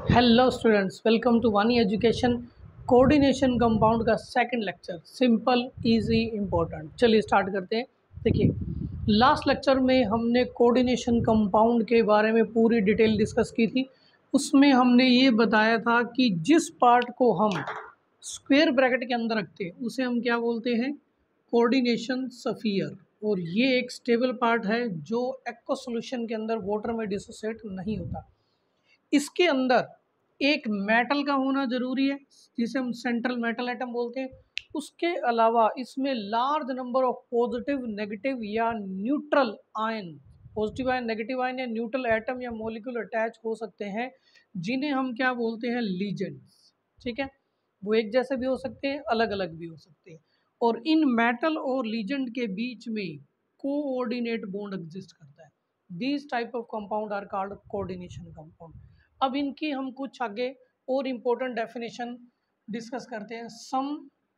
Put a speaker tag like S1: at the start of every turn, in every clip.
S1: Hello students, welcome to Vani education. Coordination compound का second lecture, simple easy important. चलिए start करते हैं। देखिए, लास्ट लेक्चर में हमने कोऑर्डिनेशन कंपाउंड के बारे में पूरी डिटेल डिस्कस की थी। उसमें हमने ये बताया था कि जिस पार्ट को हम स्क्वायर ब्रैकेट के अंदर रखते हैं उसे हम क्या बोलते हैं, कोऑर्डिनेशन स्फीयर। और ये एक स्टेबल पार्ट है जो एक्वा सॉल्यूशन के अंदर वाटर में डिसोसिएट नहीं होता। इसके अंदर एक मेटल का होना जरूरी है जिसे हम सेंट्रल मेटल एटम बोलते हैं। उसके अलावा इसमें large number of positive, negative या neutral ion, positive ion, negative ion या न्यूट्रल एटम या मॉलिक्यूल अटैच हो सकते हैं, जिन्हें हम क्या बोलते हैं, लीजेंड्स। ठीक है, वो एक जैसे भी हो सकते हैं, अलग अलग भी हो सकते हैं। और इन मेटल और लीजेंड के बीच में कोऑर्डिनेट बॉन्ड एग्जिस्ट करता है। These type of compound are called coordination compound. अब इनकी हम कुछ आगे और इम्पोर्टेंट डेफिनेशन डिस्कस करते हैं। Some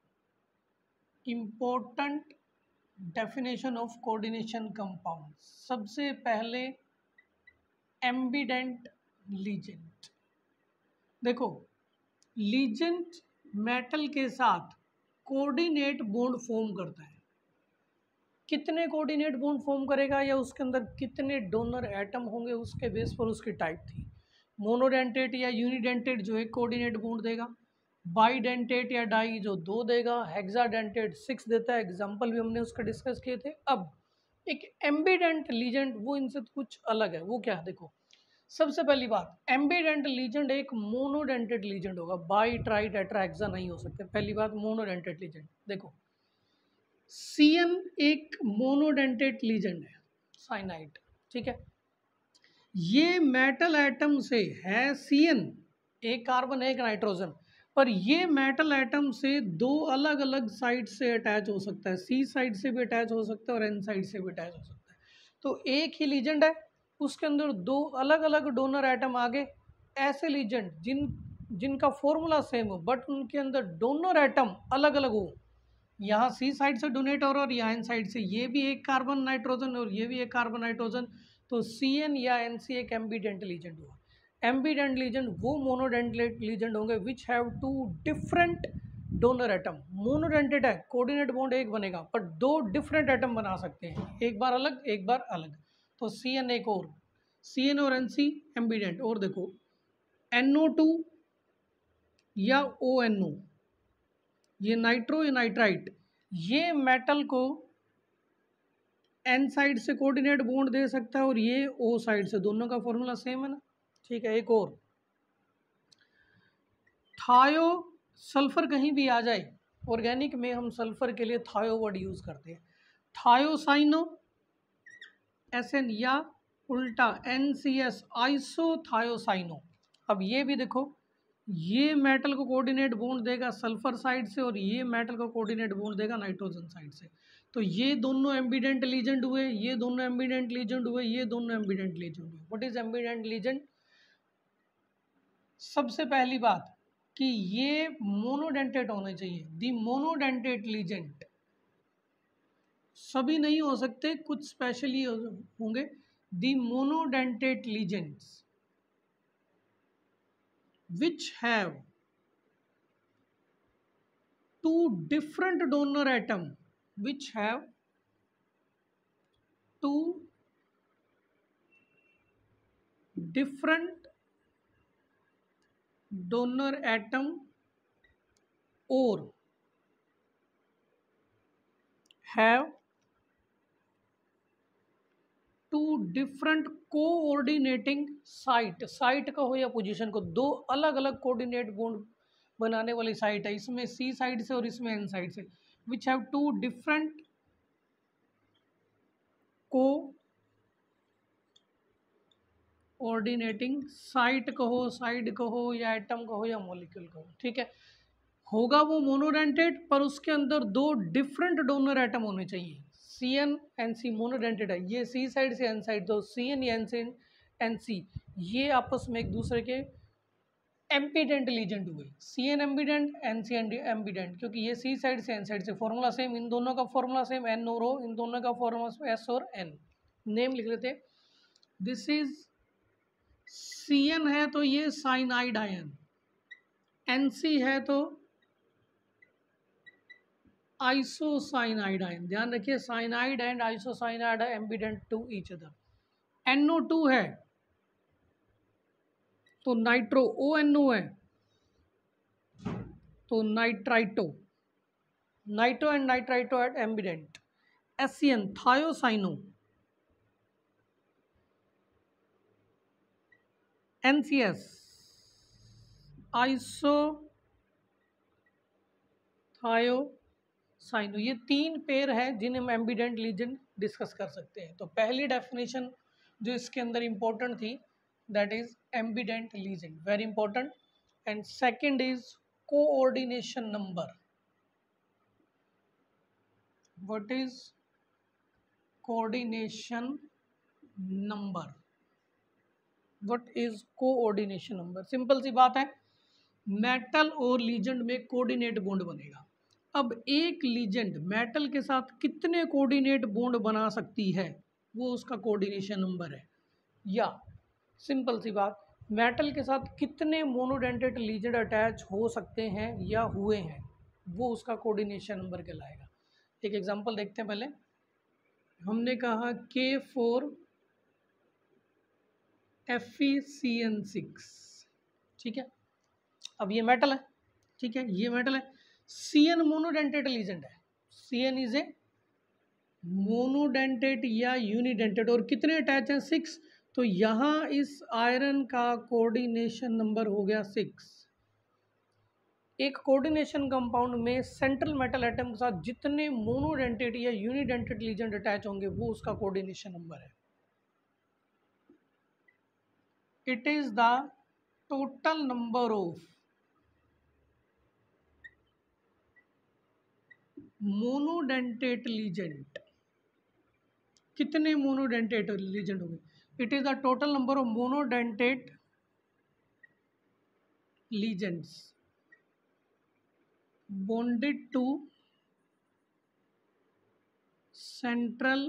S1: important definition of coordination compound. सबसे पहले एम्बिडेंट लीजेंट। देखो, लीजेंट मेटल के साथ कोऑर्डिनेट बॉन्ड फॉर्म करता है। कितने कोऑर्डिनेट बॉन्ड फॉर्म करेगा या उसके अंदर कितने डोनर एटम होंगे, उसके बेस पर उसकी टाइप थी। मोनोडेंटेट या यूनिडेंटेट जो एक कोऑर्डिनेट बॉन्ड देगा, बाईडेंटेट या डाई जो दो देगा, हेक्साडेंटेट 6 देता है। एग्जांपल भी हमने उसका डिस्कस किए थे। अब एक एम्बिडेंट लीजेंड, वो इनसे कुछ अलग है। वो क्या है, देखो, सबसे पहली बात, एम्बिडेंट लीजेंड एक मोनोडेंटेट लीजेंड होगा। बाई, ट्राई, टेट्रा, हेक्सा नहीं हो सकते। पहली बात, मोनोडेंटेट लीजेंड। देखो, CN एक मोनोडेंटेट लीजेंड है, साइनाइड। ठीक है, ये मेटल एटम से है CN, एक कार्बन एक नाइट्रोजन, पर ये मेटल एटम से दो अलग अलग साइड से अटैच हो सकता है। C साइड से भी अटैच हो सकता है और N साइड से भी अटैच हो सकता है। तो एक ही लीजेंड है, उसके अंदर दो अलग अलग डोनर एटम आगे। ऐसे लीजेंड जिनका फॉर्मूला सेम हो बट उनके अंदर डोनर एटम अलग अलग हो, यहाँ C साइड से डोनेट हो रहा है और यहाँ N साइड से, ये भी एक कार्बन नाइट्रोजन और ये भी एक कार्बन नाइट्रोजन, तो CN या NC एक एम्बिडेंट लीजेंड हुआ। एम्बिडेंट लीजेंड वो मोनोडेंटेट लीजेंड होंगे which have two different donor atom. Monodentate है, कोऑर्डिनेट बॉन्ड एक बनेगा, पर दो डिफरेंट एटम बना सकते हैं, एक बार अलग एक बार अलग। तो CN एक और, CN और NC एम्बिडेंट। और देखो, NO2 या ONO, ये नाइट्रो या नाइट्राइट, ये मेटल को N साइड से कोऑर्डिनेट बॉन्ड दे सकता है और ये O साइड से, दोनों का फॉर्मूला सेम है ना। ठीक है, एक और, थायो, सल्फर कहीं भी आ जाए, ऑर्गेनिक में हम सल्फर के लिए थायो वर्ड यूज करते हैं। थायोसाइनो SN या उल्टा NCS, आइसोथायोसाइनो। अब ये भी देखो, ये मेटल को कोऑर्डिनेट बॉन्ड देगा सल्फर साइड से और ये मेटल को कोऑर्डिनेट बॉन्ड देगा नाइट्रोजन साइड से। तो ये दोनों एम्बिडेंट लीजेंड हुए, ये दोनों एम्बिडेंट लीजेंड हुए, ये दोनों एम्बिडेंट लीजेंड हुए। What is ambident ligand? सबसे पहली बात कि ये मोनोडेंटेट होने चाहिए। दी मोनोडेंटेट लीजेंड, सभी नहीं हो सकते, कुछ स्पेशली होंगे। The monodentate ligands which have two different donor atom, which have two different donor atom or have two different coordinating site. Site का हो या पोजीशन को, दो अलग अलग कोऑर्डिनेट बॉन्ड बनाने वाली साइट है, इसमें C साइड से और इसमें N साइड से। विच हैव टू डिफरेंट को कोऑर्डिनेटिंग साइट कहो, साइड कहो या एटम कहो या मॉलिक्यूल कहो। ठीक है, होगा वो मोनोडेंटेट, पर उसके अंदर दो डिफरेंट डोनर एटम होने चाहिए। CN NC मोनोडेंटेट है, ये C साइड से N साइड, तो CN या NC ये आपस में एक दूसरे के एम्बिडेंट लीजेंड हुए। CN एम्बिडेंट, NC एम्बिडेंट, क्योंकि ये C साइड से N साइड से, फॉर्मूला सेम, इन दोनों का फॉर्मूला सेम, N और O, इन दोनों का फॉर्मूला S और N। नेम लिख लेते, दिस इज Cn है तो ये साइनाइड आयन, Nc है तो आइसोसाइनाइड आयन। ध्यान रखिए, साइनाइड एंड आइसोसाइनाइड है ambident to each other. NO2 है तो नाइट्रो, ONO है तो nitrito, nitro and nitrito at ambident. SCN thiocyano, NCS iso thiocyano. ये तीन पेयर है जिन्हें हम एम्बिडेंट लीजेंड डिस्कस कर सकते हैं। तो पहली डेफिनेशन जो इसके अंदर इंपॉर्टेंट थी, that is ambident ligand, very important. And second is coordination number. What is coordination number? What is coordination number? Simple सी बात है, मेटल और लीजेंड में कोऑर्डिनेट बॉन्ड बनेगा। अब एक लीजेंड मेटल के साथ कितने कोऑर्डिनेट बॉन्ड बना सकती है, वो उसका कोऑर्डिनेशन नंबर है। या सिंपल सी बात, मेटल के साथ कितने मोनोडेंटेट लीजेंड अटैच हो सकते हैं या हुए हैं, वो उसका कोऑर्डिनेशन नंबर कहलाएगा। एक एग्जांपल देखते हैं पहले। हमने कहा K4 FeCN6, ठीक है। अब ये मेटल है, ठीक है, ये मेटल है। Cn मोनोडेंटेट लीजेंड है, Cn इज ए मोनोडेंटेट या यूनिडेंटेट, और कितने अटैच हैं? 6। तो यहाँ इस आयरन का कोऑर्डिनेशन नंबर हो गया 6। एक कोऑर्डिनेशन कंपाउंड में सेंट्रल मेटल एटम के साथ जितने मोनोडेंटेट या यूनिडेंटेट लीजेंड अटैच होंगे वो उसका कोऑर्डिनेशन नंबर है। It is the total number of monodentate ligand. कितने मोनोडेंटेट लीजेंड होंगे? It is the total number of monodentate ligands bonded to central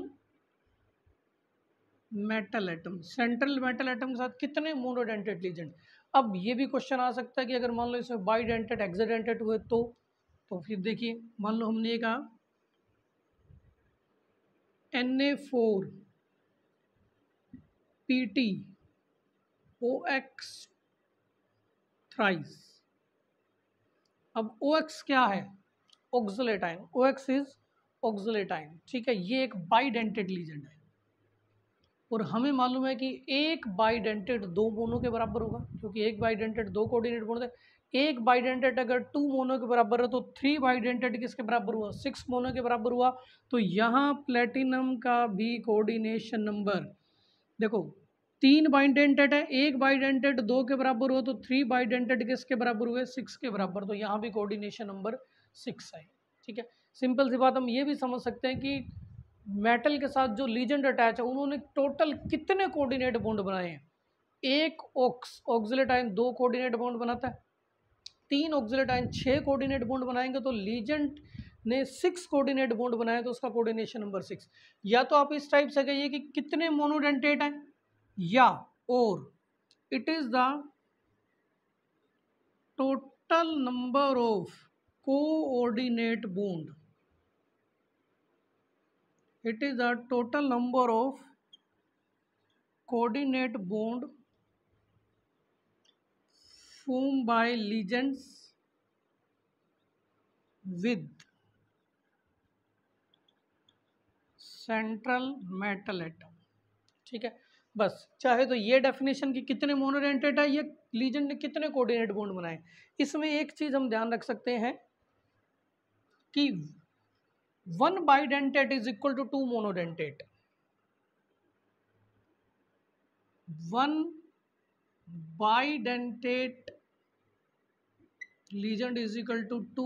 S1: metal atom. Central metal atom के साथ कितने monodentate legend? अब ये भी क्वेश्चन आ सकता है कि अगर मान लो इसमें बाइडेंटेट हेक्साडेंटेट हुए तो फिर देखिए, मान लो हमने ये कहा Na4 PT OX थ्राइस। अब OX क्या है? Oxalate ion, OX is oxalate ion, ठीक है। ये एक बाइडेंटेट लीजेंड है और हमें मालूम है कि एक बाइडेंटेट दो मोनो के बराबर होगा, क्योंकि एक बाइडेंटेट दो कोऑर्डिनेट बॉन्ड है। एक बाइडेंटेट अगर 2 मोनो के बराबर है तो 3 बाइडेंटेट किसके बराबर हुआ? 6 मोनो के बराबर हुआ। तो यहाँ प्लेटिनम का भी कोऑर्डिनेशन नंबर देखो, 3 बाइडेंटेट है, एक बाइडेंटेट 2 के बराबर हुआ तो 3 बाइडेंटेट किसके बराबर हुए? 6 के बराबर। तो यहाँ भी कोऑर्डिनेशन नंबर 6 है, ठीक है। सिंपल सी बात हम ये भी समझ सकते हैं कि मेटल के साथ जो लीजेंड अटैच है उन्होंने टोटल कितने कोऑर्डिनेट बॉन्ड बनाए हैं। एक ऑक्सिलेट आयन 2 कोऑर्डिनेट बॉन्ड बनाता है, 3 ऑक्सिलेट आयन 6 कोऑर्डिनेट बॉन्ड बनाएंगे, तो लीजेंड ने 6 कोऑर्डिनेट बॉन्ड बनाए तो उसका कोऑर्डिनेशन नंबर 6। या तो आप इस टाइप से कहिए कि कितने मोनोडेंटेट हैं, या और it is the total number of coordinate bond. It is the total number of coordinate bond formed by ligands with central metal atom, ठीक है। बस चाहे तो ये डेफिनेशन कि कितने मोनोडेंटेट है, ये लीजेंड ने कितने कोऑर्डिनेट बॉन्ड बनाए। इसमें एक चीज हम ध्यान रख सकते हैं कि 1 bidentate is equal to 2 monodentate, 1 bidentate ligand is equal to 2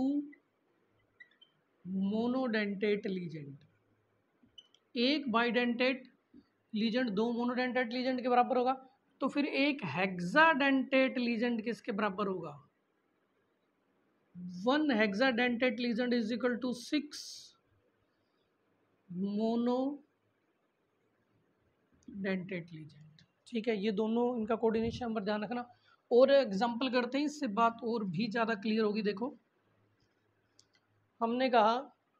S1: monodentate ligand. एक बाइडेंटेट लीजेंड 2 मोनोडेंटेट लीजेंड के बराबर होगा, तो फिर एक हेक्साडेंटेट लीजेंड किसके बराबर होगा? 1 hexadentate ligand is equal to 6 monodentate ligand, ठीक है, ये दोनों इनका कोऑर्डिनेशन नंबर ध्यान रखना। और एग्जांपल करते हैं, इससे बात और भी ज़्यादा क्लियर होगी। देखो हमने कहा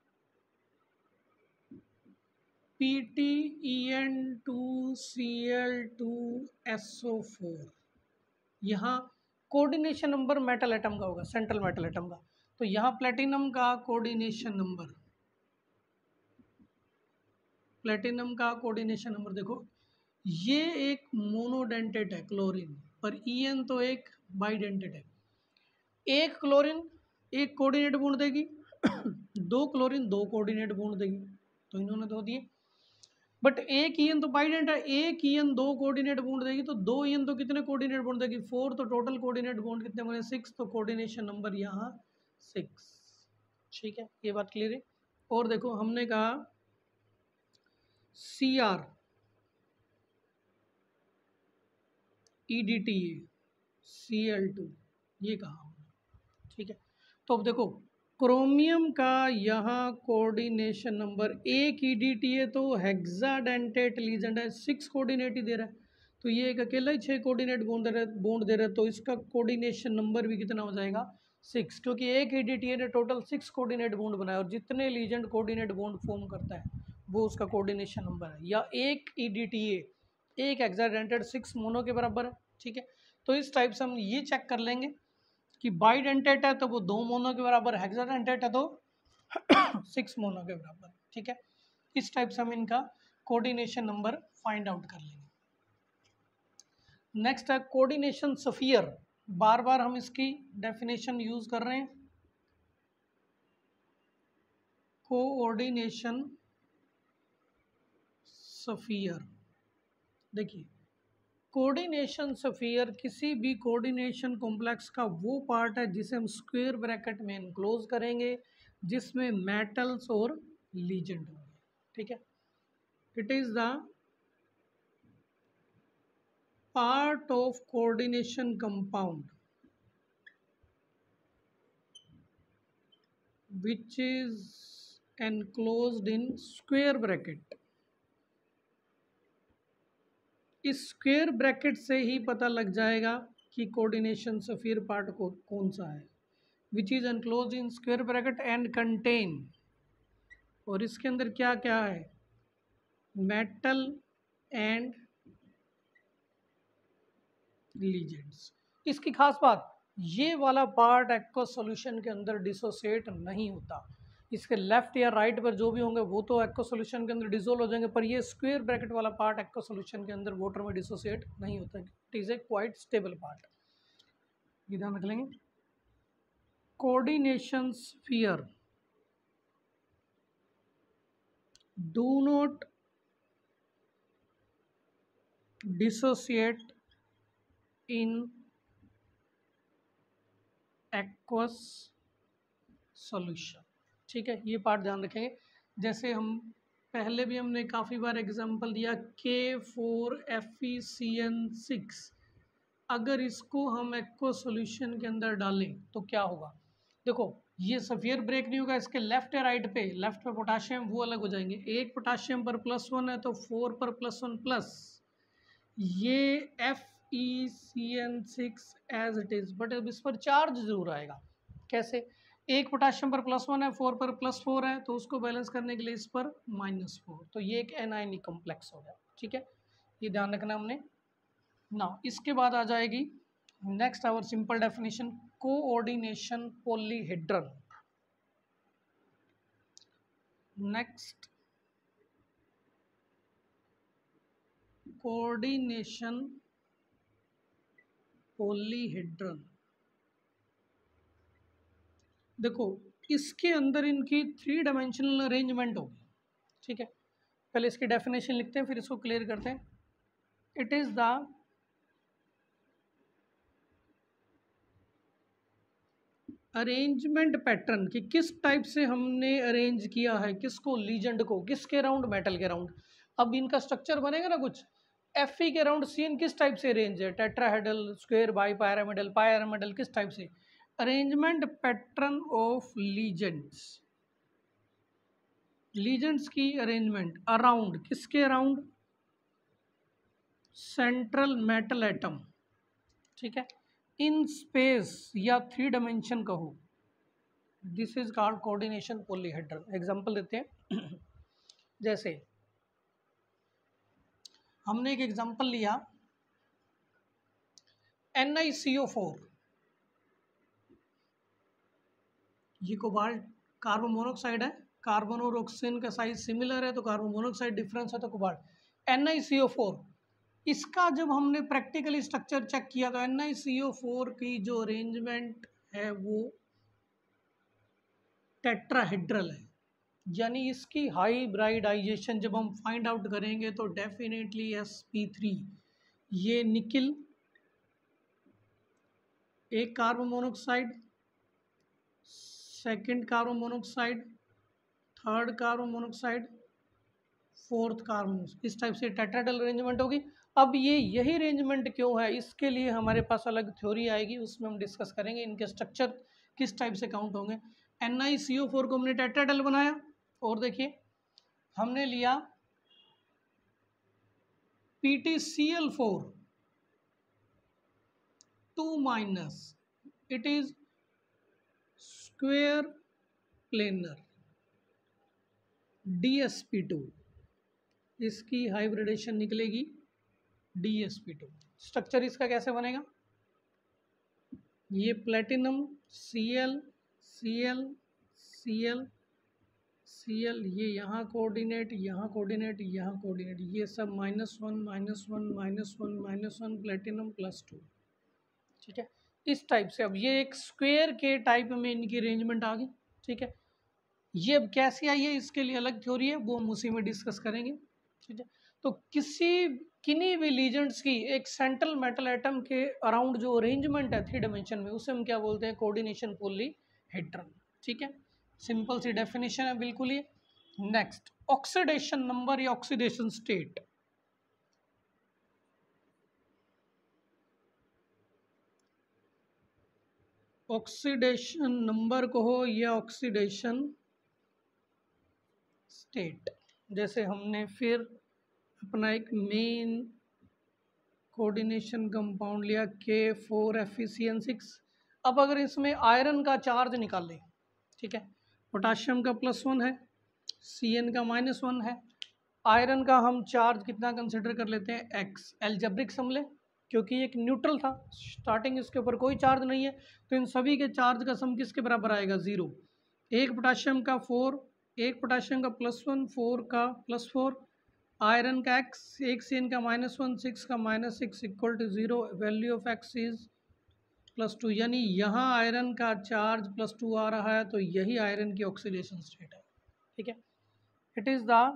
S1: PTEN2Cl2SO4, यहाँ कोऑर्डिनेशन नंबर मेटल एटम का होगा, सेंट्रल मेटल एटम का। तो यहाँ प्लेटिनम का कोऑर्डिनेशन नंबर, प्लेटिनम का कोऑर्डिनेशन नंबर देखो, ये एक मोनोडेंटेट है क्लोरीन, पर ईएन तो एक बाइडेंटेट है। एक क्लोरीन एक कोऑर्डिनेट बॉन्ड देगी, दो क्लोरीन दो कोऑर्डिनेट बॉन्ड देगी, तो इन्होंने दो दिए। बट एक ईएन तो बाइडेंट है, एक ईएन दो कोऑर्डिनेट बॉन्ड देगी, तो दो ईएन तो कितने कोऑर्डिनेट बॉन्ड देगी? 4, तो टोटल कोऑर्डिनेट बॉन्ड कितने बने? 6, तो कोऑर्डिनेशन नंबर यहाँ 6। ठीक है, ये बात क्लियर है। और देखो हमने कहा Cr EDTA Cl2, ये कहा हमने। ठीक है, तो अब देखो क्रोमियम का यहाँ कोऑर्डिनेशन नंबर, एक EDTA तो हेक्साडेंटेट लीजेंड है, 6 कोऑर्डिनेट ही दे रहा है, तो ये एक अकेला ही 6 कोऑर्डिनेट बॉन्ड दे रहा है, तो इसका कोऑर्डिनेशन नंबर भी कितना हो जाएगा? 6, क्योंकि एक EDTA ने टोटल 6 कोऑर्डिनेट बॉन्ड बनाया, और जितने लीजेंड कोऑर्डिनेट बॉन्ड फॉर्म करता है वो उसका कोऑर्डिनेशन नंबर है। या एक EDTA एक हेक्साडेंटेट 6 मोनो के बराबर है। ठीक है, तो इस टाइप से हम ये चेक कर लेंगे कि बाइडेंटेट है तो वो 2 मोनो के बराबर, हेक्साडेंटेट है तो 6 मोनो के बराबर। ठीक है, इस टाइप से हम इनका कोऑर्डिनेशन नंबर फाइंड आउट कर लेंगे। नेक्स्ट है कोऑर्डिनेशन स्फीयर, बार बार हम इसकी डेफिनेशन यूज कर रहे हैं। कोऑर्डिनेशन स्फीयर, देखिए कोऑर्डिनेशन स्फीयर किसी भी कोऑर्डिनेशन कॉम्प्लेक्स का वो पार्ट है जिसे हम स्क्वायर ब्रैकेट में इनक्लोज करेंगे, जिसमें मेटल्स और लीजेंड होंगे। ठीक है, it is the part of coordination compound which is enclosed in square bracket। इस स्क्वायर ब्रैकेट से ही पता लग जाएगा कि कोऑर्डिनेशन स्फीयर पार्ट को कौन सा है। Which is enclose in square bracket and contain, और इसके अंदर क्या क्या है? Metal and ligands. इसकी खास बात, ये वाला पार्ट एक्वस सॉल्यूशन के अंदर डिसोसिएट नहीं होता। इसके लेफ्ट या राइट पर जो भी होंगे वो तो एक्वस सॉल्यूशन के अंदर डिसोल्व हो जाएंगे, पर ये स्क्वायर ब्रैकेट वाला पार्ट एक्वस सॉल्यूशन के अंदर वाटर में डिसोसिएट नहीं होता। It is a quite stable part, ये ध्यान रख लेंगे। Coordination sphere do not dissociate in aqueous solution. ठीक है, ये पार्ट ध्यान रखेंगे। जैसे हम पहले भी हमने काफ़ी बार एग्जांपल दिया, K4FeCN6, अगर इसको हम एक्वस सॉल्यूशन के अंदर डालें तो क्या होगा? देखो ये सफियर ब्रेक नहीं होगा, इसके लेफ्ट या राइट पे, लेफ्ट पे पोटाशियम वो अलग हो जाएंगे। एक पोटाशियम पर +1 है तो 4 पर +1 प्लस, ये FeCN6 as it is, but अब इस पर चार्ज जरूर आएगा। कैसे? एक पोटाशियम पर +1 है, 4 पर +4 है, तो उसको बैलेंस करने के लिए इस पर -4, तो ये एक एनायनिक कॉम्प्लेक्स हो गया। ठीक है, ये ध्यान रखना हमने ना। इसके बाद आ जाएगी next our simple definition, coordination polyhedral. Next coordination polyhedral, देखो इसके अंदर इनकी 3 डायमेंशनल अरेंजमेंट होगी। ठीक है, पहले इसकी डेफिनेशन लिखते हैं फिर इसको क्लियर करते हैं। It is the arrangement pattern, कि किस टाइप से हमने अरेंज किया है किसको, लीजेंड को, किसके राउंड? मेटल के राउंड। अब इनका स्ट्रक्चर बनेगा ना कुछ, Fe के राउंड सीन किस टाइप से अरेंज है? Tetrahedral, square, bi pyramidal, pyramidal, किस टाइप से? Arrangement pattern of ligands, ligands की अरेंजमेंट अराउंड, किसके अराउंड? सेंट्रल मेटल एटम, ठीक है, इन स्पेस या 3 डायमेंशन कहो, this is called coordination polyhedral. Example देते हैं जैसे हमने एक एग्जांपल लिया NiCO4, ये कोबाल्ट कार्बन मोनोऑक्साइड है, कार्बन और ऑक्सीजन का साइज सिमिलर है तो कार्बन मोनोऑक्साइड डिफरेंस है तो कोबाल्ट। NiCO4, इसका जब हमने प्रैक्टिकली स्ट्रक्चर चेक किया तो NiCO4 की जो अरेंजमेंट है वो टेट्राहेड्रल है, यानी इसकी हाइब्रिडाइजेशन जब हम फाइंड आउट करेंगे तो डेफिनेटली sp3, ये निकिल, एक carbon monoxide, second carbon monoxide, third carbon monoxide, fourth carbon, इस टाइप से टेट्राहेड्रल अरेंजमेंट होगी। अब ये यही अरेंजमेंट क्यों है, इसके लिए हमारे पास अलग थ्योरी आएगी, उसमें हम डिस्कस करेंगे इनके स्ट्रक्चर किस टाइप से काउंट होंगे। NiCO4 को हमने टेट्राहेड्रल बनाया, और देखिए हमने लिया PtCl4 2-, it is square planar DsP2, इसकी हाइब्रिडेशन निकलेगी DsP2। स्ट्रक्चर इसका कैसे बनेगा, ये platinum Cl Cl Cl Cl, ये यहाँ कोऑर्डिनेट, यहाँ कोऑर्डिनेट, यहाँ कोऑर्डिनेट, ये सब -1 -1 -1 -1 प्लेटिनम +2, ठीक है, इस टाइप से। अब ये एक स्क्वेयर के टाइप में इनकी अरेंजमेंट आ गई, ठीक है। ये अब कैसे आई है इसके लिए अलग थ्योरी है, वो हम उसी में डिस्कस करेंगे, ठीक है। तो किन्हीं भी लीजेंड्स की एक सेंट्रल मेटल एटम के अराउंड जो अरेंजमेंट है 3 डायमेंशन में, उसे हम क्या बोलते हैं, कोऑर्डिनेशन पॉलीहेड्रल, ठीक है। सिंपल सी डेफिनेशन है बिल्कुल ही। नेक्स्ट, ऑक्सीडेशन नंबर या ऑक्सीडेशन स्टेट। ऑक्सीडेशन नंबर कहो या ऑक्सीडेशन स्टेट। जैसे हमने फिर अपना एक मेन कोऑर्डिनेशन कंपाउंड लिया K4FeCN6। अब अगर इसमें आयरन का चार्ज निकालें, ठीक है, पोटाशियम का +1 है, Cn का -1 है, आयरन का हम चार्ज कितना कंसिडर कर लेते हैं, x, एल्जेब्रिक सम ले, क्योंकि एक न्यूट्रल था, स्टार्टिंग इसके ऊपर कोई चार्ज नहीं है, तो इन सभी के चार्ज का सम किसके बराबर आएगा, 0। एक पोटाशियम का 4, एक पोटाशियम का +1, 4 का +4, आयरन का x, एक Cn का -1, 6 का -6 equal to 0, value of x is +2, यानी यहाँ आयरन का चार्ज +2 आ रहा है, तो यही आयरन की ऑक्सीडेशन स्टेट है, ठीक है। It is the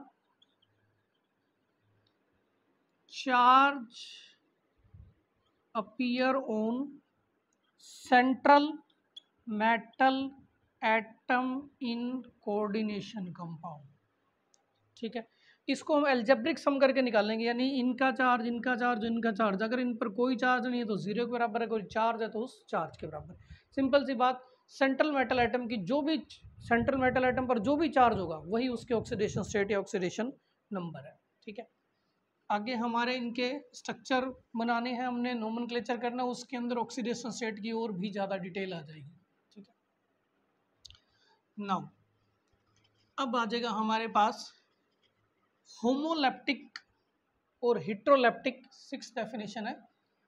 S1: charge appear on central metal atom in coordination compound, ठीक है। इसको हम एल्जेब्रिक सम करके निकालेंगे, यानी इनका चार्ज, इनका चार्ज, इनका चार्ज, अगर इन पर कोई चार्ज नहीं है तो 0 के बराबर है, कोई चार्ज है तो उस चार्ज के बराबर। सिंपल सी बात, सेंट्रल मेटल एटम की जो भी, सेंट्रल मेटल एटम पर जो भी चार्ज होगा वही उसके ऑक्सीडेशन स्टेट या ऑक्सीडेशन नंबर है, ठीक है। आगे हमारे इनके स्ट्रक्चर बनाने हैं, हमने नोमेनक्लेचर करना, उसके अंदर ऑक्सीडेशन स्टेट की और भी ज़्यादा डिटेल आ जाएगी, ठीक है। नाउ अब आ जाएगा हमारे पास होमोलैप्टिक और हेट्रोलैप्टिक, 6 डेफिनेशन है।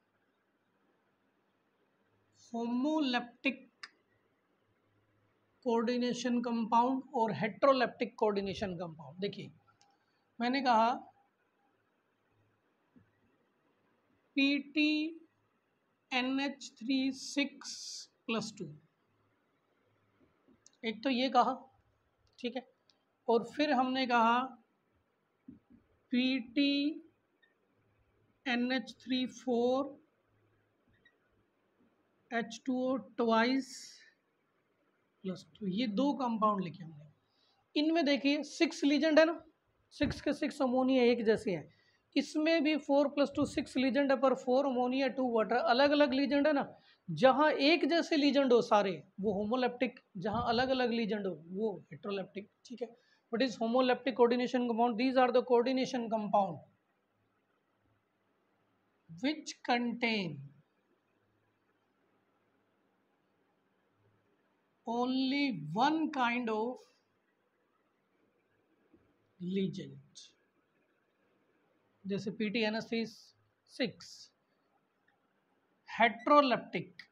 S1: होमोलैप्टिक कोऑर्डिनेशन कंपाउंड और हेट्रोलैप्टिक कोऑर्डिनेशन कंपाउंड। देखिए मैंने कहा PtNH3 6+2, एक तो ये कहा, ठीक है, और फिर हमने कहा PtNH3 4H2O +2, ये 2 कंपाउंड लिखे हमने। इनमें देखिए 6 लीजेंड है ना, 6 के 6 अमोनिया एक जैसे हैं, इसमें भी 4+2 6 लीजेंड है, पर 4 अमोनिया 2 वाटर, अलग अलग लीजेंड है ना। जहाँ एक जैसे लीजेंड हो सारे वो होमोलैप्टिक, जहाँ अलग अलग लीजेंड हो वो हेट्रोलैप्टिक, ठीक है। What is homoleptic coordination compound, these are the coordination compound which contain only one kind of ligand, जैसे PTNS6, हेट्रोलेप्टिक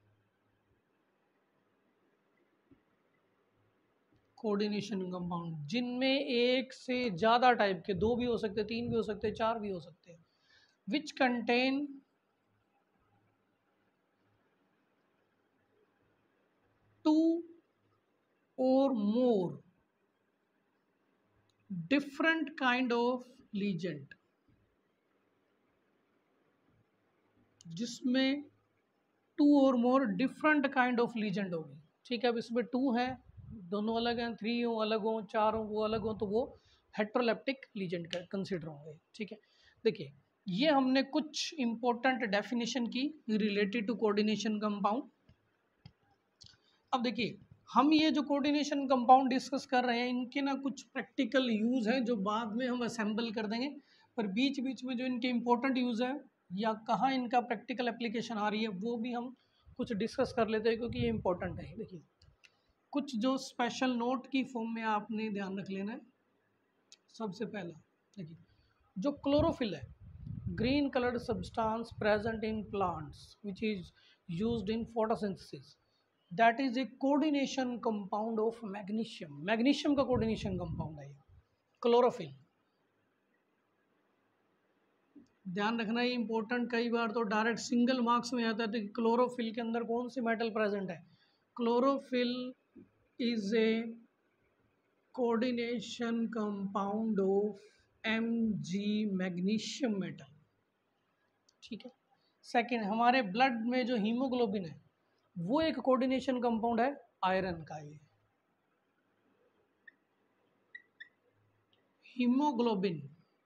S1: कोऑर्डिनेशन कंपाउंड, जिनमें एक से ज़्यादा टाइप के, 2 भी हो सकते, 3 भी हो सकते, 4 भी हो सकते हैं, विच कंटेन टू और more different kind of ligand, जिसमें 2 और more different kind of ligand होगी। ठीक है, अब इसमें 2 हैं, दोनों अलग हैं, 3 हो अलग हो, 4 हो वो अलग हो, तो वो हेट्रोलेप्टिक लीजेंट का कंसिडर होंगे। ठीक है, देखिए ये हमने कुछ इंपॉर्टेंट डेफिनेशन की रिलेटेड टू कोऑर्डिनेशन कंपाउंड। अब देखिए हम ये जो कोऑर्डिनेशन कंपाउंड डिस्कस कर रहे हैं, इनके ना कुछ प्रैक्टिकल यूज़ हैं जो बाद में हम असेंबल कर देंगे, पर बीच बीच में जो इनके इम्पोर्टेंट यूज़ है या कहाँ इनका प्रैक्टिकल एप्लीकेशन आ रही है वो भी हम कुछ डिस्कस कर लेते हैं, क्योंकि ये इंपॉर्टेंट है। देखिए कुछ जो स्पेशल नोट की फॉर्म में आपने ध्यान रख लेना है। सबसे पहला देखिए, जो क्लोरोफिल है, green coloured substance present in plants which is used in photosynthesis, that is a coordination compound of magnesium. Magnesium का कोऑर्डिनेशन कंपाउंड है ये क्लोरोफिल। ध्यान रखना ये इंपॉर्टेंट, कई बार तो डायरेक्ट सिंगल मार्क्स में आता है तो क्लोरोफिल के अंदर कौन सी मेटल प्रेजेंट है। Chlorophyll is a coordination compound of Mg magnesium metal. ठीक है, सेकेंड हमारे ब्लड में जो हीमोग्लोबिन है वो एक कोऑर्डिनेशन कंपाउंड है आयरन का। ये haemoglobin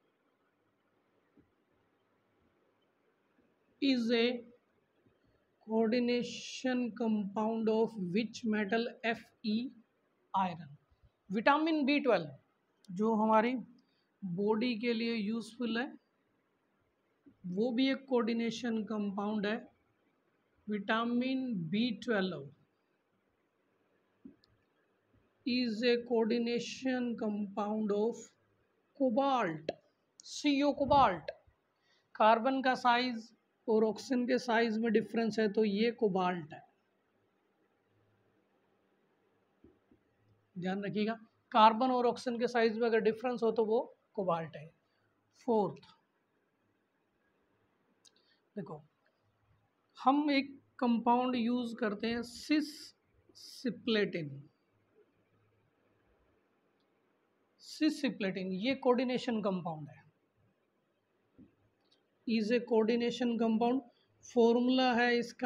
S1: is a coordination compound of which metal? Fe, iron। Vitamin B12 जो हमारी बॉडी के लिए यूजफुल है वो भी एक कोऑर्डिनेशन कंपाउंड है। Vitamin B12 is a coordination compound of cobalt, CO cobalt. Carbon का साइज और ऑक्सीजन के साइज में डिफरेंस है तो ये कोबाल्ट है, ध्यान रखिएगा। कार्बन और ऑक्सीजन के साइज में अगर डिफरेंस हो तो वो कोबाल्ट है। फोर्थ देखो, हम एक कंपाउंड यूज करते हैं सिस सिप्लेटिन। सिस सिप्लेटिन ये कोऑर्डिनेशन कंपाउंड है, is a coordination compound. Formula है इसका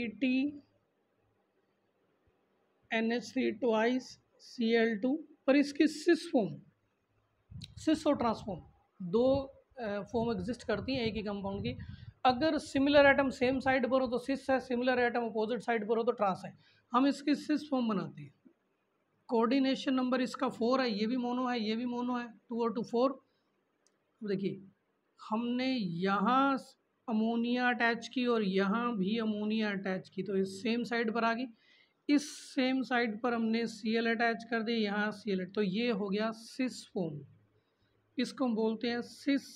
S1: PTNH3 ट्वाइस Cl2, पर इसकी सिस फॉर्म, सिस और ट्रांसफॉर्म दो फॉर्म एग्जिस्ट करती हैं एक ही कंपाउंड की। अगर सिमिलर एटम सेम साइड पर हो तो सिस है, सिमिलर एटम अपोजिट साइड पर हो तो ट्रांस है। हम इसकी सिस फॉर्म बनाते हैं। कोऑर्डिनेशन नंबर इसका 4 है, ये भी मोनो है, ये भी मोनो है, 2 और 2 4। देखिए हमने यहाँ अमोनिया अटैच की और यहाँ भी अमोनिया अटैच की तो इस सेम साइड पर आ गई। इस सेम साइड पर हमने Cl अटैच कर दी, यहाँ Cl, तो ये हो गया सिस फॉर्म। इसको हम बोलते हैं सिस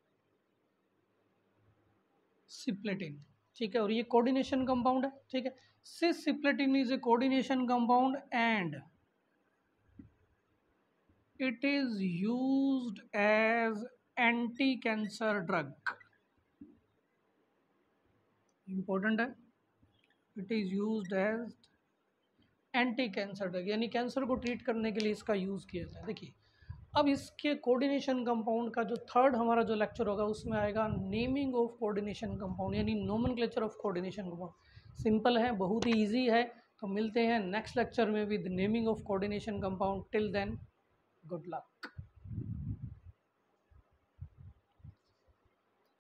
S1: सिप्लेटिन। ठीक है, और ये कोऑर्डिनेशन कंपाउंड है। ठीक है, cis cisplatin is a coordination compound and it is used as anti cancer drug. Important है, it is used as anti cancer drug, यानी कैंसर को ट्रीट करने के लिए इसका यूज़ किया जाता है। देखिए अब इसके कोऑर्डिनेशन कंपाउंड का जो थर्ड हमारा जो लेक्चर होगा उसमें आएगा नेमिंग ऑफ कोऑर्डिनेशन कंपाउंड, यानी nomenclature of coordination compound. Simple है, बहुत ही ईजी है। तो मिलते हैं नेक्स्ट लेक्चर में with naming of coordination compound. Till then good luck.